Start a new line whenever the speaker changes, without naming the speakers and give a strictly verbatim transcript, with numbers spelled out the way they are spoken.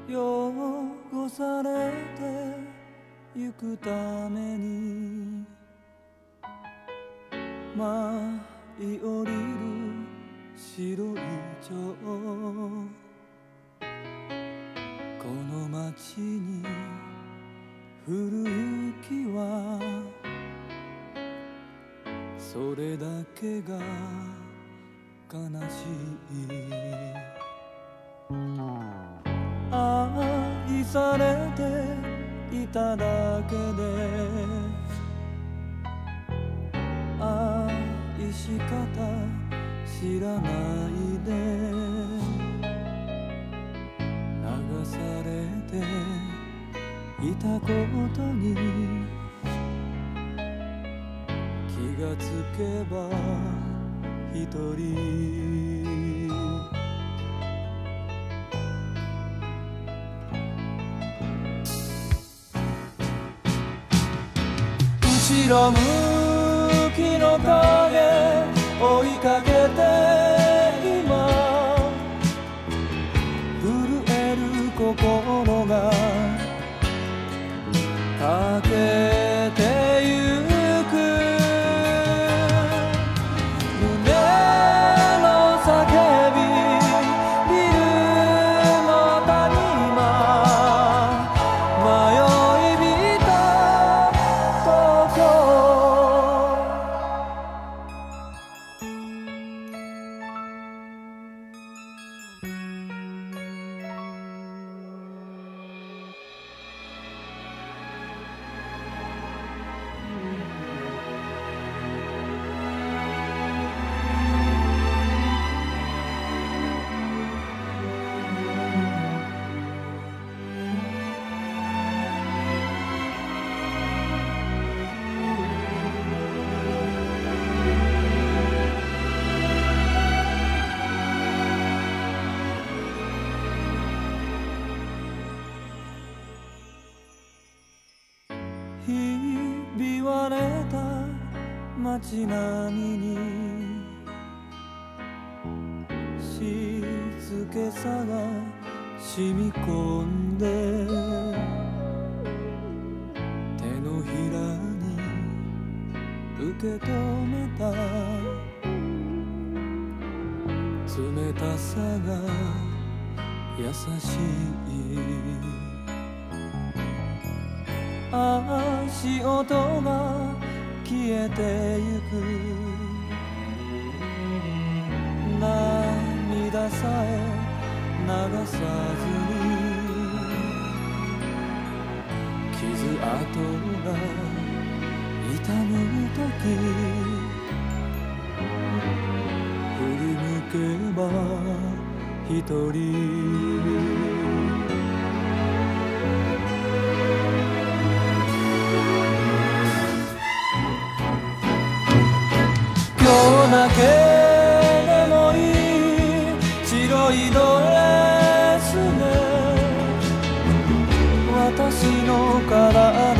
汚されてゆくために舞い降りる白い蝶、この街に降る雪はそれだけが悲しい。愛されていただけで愛し方知らないで流されていたことに気がつけば一人。後ろ向きの影追いかけて今震える心がかけてゆく胸の叫びビルの谷間迷いびた東京。ひび割れた街並みに静けさが染み込んで手のひらに受け止めた冷たさが優しい。足音が消えてゆく涙さえ流さずに傷跡が痛むとき振り向けば一人。今日だけでもいい白いドレスで私の体